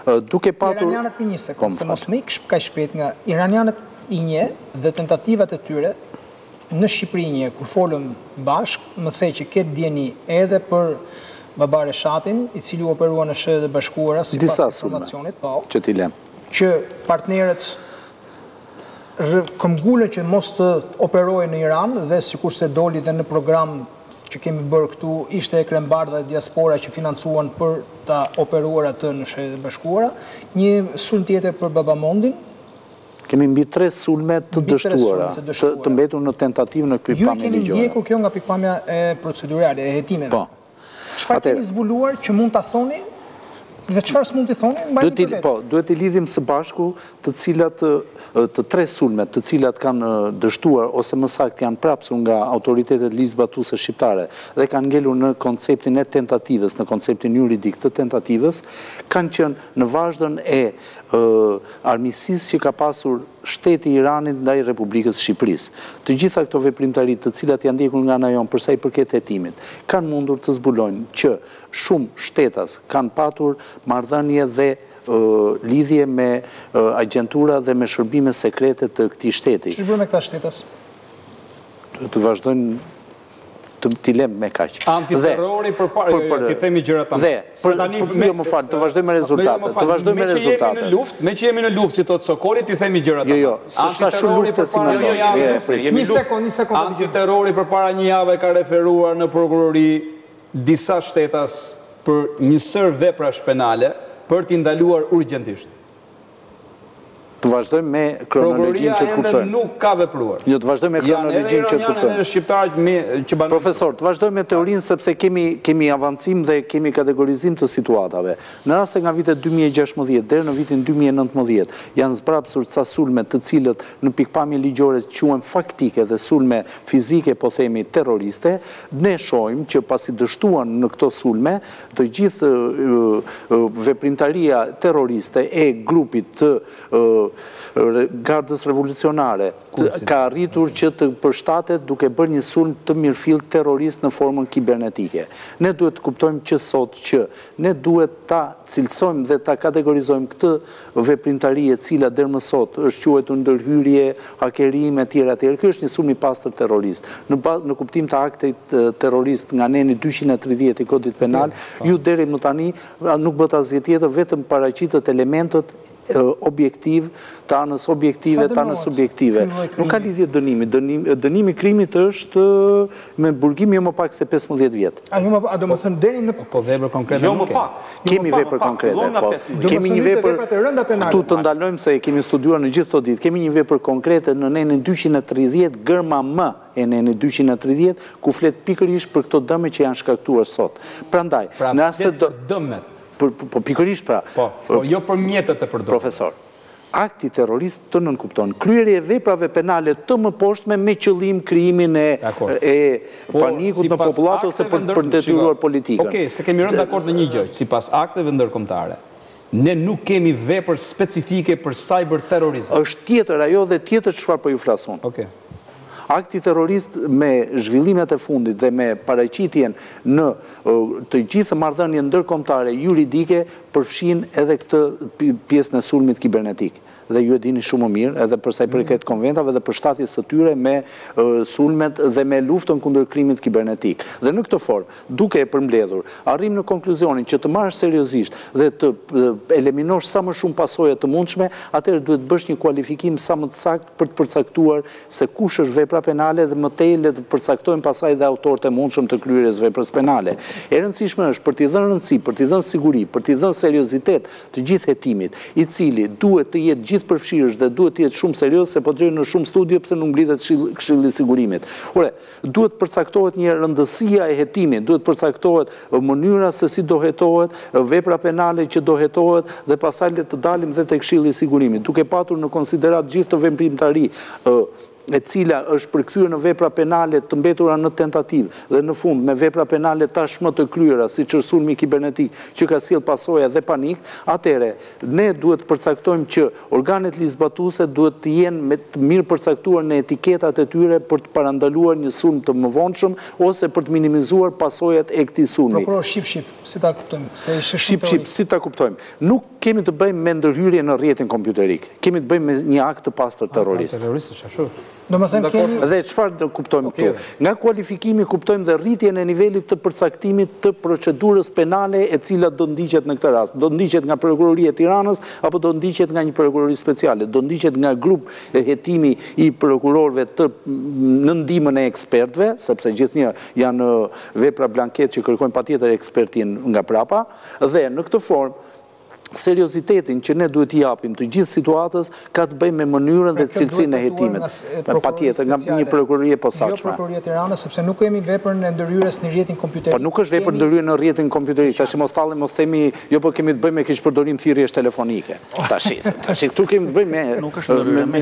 Duke patur... Iranianët me një sekundë, se mos më ik ka shpejt nga iranianët inje dhe tentativat e tyre në Shqipëri kur folëm bashk, më the që ketë djeni edhe për Babar Reshatin, i cili u operua në Shtetet e Bashkuara sipas informacionit, që t'i lem. Që partnerët këmbgulën që mos të operojë në Iran dhe sikurse doli dhe në program që kemi bërë këtu, ishte e Krembardha dhe diaspora që financuan për ta operuar atë në Shtetet e Bashkuara, një sulm tjetër për Babamondin. Kemi mbi 3 sulme të dështuara, të mbetur në tentativë në pikpamje ligjore. Ju keni ndjekur kjo nga pikpamja e procedurale, e hetimeve. Po. Çfarë keni zbuluar që mund ta thoni dhe çfarë s'mund t'i thoni? Po, duhet t'i lidhim së bashku të 3 sulmet të cilat kanë dështuar ose më saktë janë prapsur nga autoritetet ligjzbatuese shqiptare dhe kanë ngelur në konceptin e tentativës, në konceptin juridik të tentativës, kanë qenë në vazhdon e armiqësisë që ka pasur shteti i Iranit ndaj Republikës Shqipërisë. Të gjitha këto veprimtari të cilat janë ndjekur nga ana jonë për sa i përket hetimit, kanë mundur të zbulojnë që shumë shtetas kanë patur marrëdhënie dhe lidhje me agjentura dhe me shërbime sekrete të këtij shteti. Ç'është bërë me këta shtetas? Të vazhdojnë t'i lem me kaq. Antiterrori përpara, ti themi gjërat tani. Jo më fal, të vazhdojmë me rezultatet. Të vazhdojmë me rezultatet. Me që jemi në luftë, si thot Sokoli, ti themi gjërat tani. Jo, s'është ashtu luftë si mendoj. Një sekond. Antiterrori përpara një jave ka referuar në prokurori disa shtetas për një sër veprash penale për t'i ndaluar urgjentisht. Të vazhdojmë me kronologjinë që të kuptojmë. Prokuroria ende nuk ka vepruar. Jo, të vazhdojmë me kronologjinë që të kuptojmë. Profesor, të vazhdojmë me teorinë sepse kemi avancim dhe kemi kategorizim të situatave. Në raste nga vitet 2016 deri në vitin 2019 janë zbrapsur ca sulme të cilët në pikpamje ligjore quhen faktike dhe sulme fizike, po themi terroriste. Ne shohim që pasi dështuan në këto sulme, të gjithë veprimtaria terroriste e grupit të Gardës Revolucionare ka arritur që të përshtatet duke bërë një sulm të mirëfill terrorist në formën kibernetike. Ne duhet të kuptojmë që sot që ne duhet ta cilësojmë dhe ta kategorizojmë këtë veprimtari e cila deri më sot është quajtur ndërhyrje, hakerim e tjera. Ky është një sulm i pastër terrorist. Në kuptim të aktit terrorist nga neni 230 i Kodit Penal, ju deri më tani nuk bët asgjë tjetër, vetëm paraqitët elementët objektiv, të anës objektive, të anës subjektive. Nuk ka lidhje dënimi. Dënimi krimit është me burgim jo më pak se 15 vjetë. A do më thënë deri në... Po vepër konkrete nuk e. Kemi vepër konkrete, po. Kemi një vepër... Tu të ndalojmë se kemi studuar në gjithë të ditë. Kemi një vepër konkrete në nenin 230, gërma më e nenin 230, ku flet pikërisht për këto dëme që janë shkaktuar sot. Prandaj, nëse do... dëmet. Po pikërisht pra. Po, jo për mjetët e përdorur. Profesor, akti terrorist të nënkupton. Kryerje e veprave penale të mëposhtme me qëllim krijimin e panikut në popullat ose për detyruar politikën. Okej, se kemi rënë dakord në një gjë, sipas akteve ndërkombëtare. Ne nuk kemi vepër specifike për cyber terrorizëm. Është tjetër ajo dhe tjetër çfarë po ju flasun. Okej. Akti terrorist me zhvillimet e fundit dhe me paraqitjen në të gjithë marrëdhëniet ndërkombëtare juridike përfshin edhe këtë pjesën e sulmit kibernetik. Dhe ju e dini shumë mirë, edhe përsa i përket konventave dhe përshtatjes së tyre me sulmet dhe me luftën kundër krimit kibernetik. Dhe në këtë formë, duke e përmbledhur, arrim në konkluzionin që të marrësh seriozisht dhe të eliminosh sa më shumë pasoja të mundshme, atëherë duhet bësh një kualifikim sa më të saktë për të përcaktuar se kush është vepra penale dhe më tej le të përcaktojmë pasaj dhe autorët e mundshëm të kryerjes veprës penale. E rëndësishme është për t'i dhënë rëndësi, për t'i dhënë siguri, për t'i dhënë seriozitet të gjithë hetimit, i cili duhet të jetë gjithë përfshirësh dhe duhet të jetë shumë serioz se po gjejnë në shumë studio pse nuk mblidhet Këshilli i Sigurimit. Duhet përcaktohet një rëndësia e hetimit, duhet përcaktohet mënyra se si do hetohet, vepra penale që do hetohet dhe pastaj le të dalim dhe te Këshilli i Sigurimit, duke patur në konsiderat gjithë të veprimtari e cila është përkthyer në vepra penale të mbetura në tentativë dhe në fund me vepra penale tashmë të kryera, siç është sulmi kibernetik, që ka sjell pasoja dhe panik, atëherë ne duhet të përcaktojmë që organet ligjzbatuese duhet të jenë me të mirë përcaktuar në etiketat e tyre për të parandaluar një sulm të mëvonshëm ose për të minimizuar pasojat e këtij sulmi. Prokuror Shqip, si ta kuptojmë? Shqip, si ta kuptojmë? Nuk kemi të bëjmë me ndërhyrje në rrjetin kompjuterik. Kemi të bëjmë me një akt të pastër terrorist. Dhe çfarë kuptojmë këtu? Nga kualifikimi kuptojmë dhe rritjen e nivelit të përcaktimit të procedurës penale e cila do ndiqet në këtë rast. Do ndiqet nga Prokuroria e Tiranës apo do ndiqet nga një prokurori speciale, do ndiqet nga grup e hetimi i prokurorëve në ndihmën e ekspertëve, sepse gjithnjë janë vepra blanket që kërkojnë patjetër ekspertin nga prapa, dhe në këtë formë seriozitetin që ne duhet t'i japim të gjithë situatës ka të bëjë me mënyrën dhe cilësinë e hetimit. Patjetër nga një prokurori e posaçme. Jo Prokuroria e Tiranës, sepse nuk kemi veprën e ndërhyrjes në rrjetin kompjuterik. Po nuk është vepër ndërhyrje në rrjetin kompjuterik. Tash mos tallim, mos themi, jo po kemi të bëjmë me kish përdorim thirrjesh telefonike. Tash këtu kemi të bëjmë me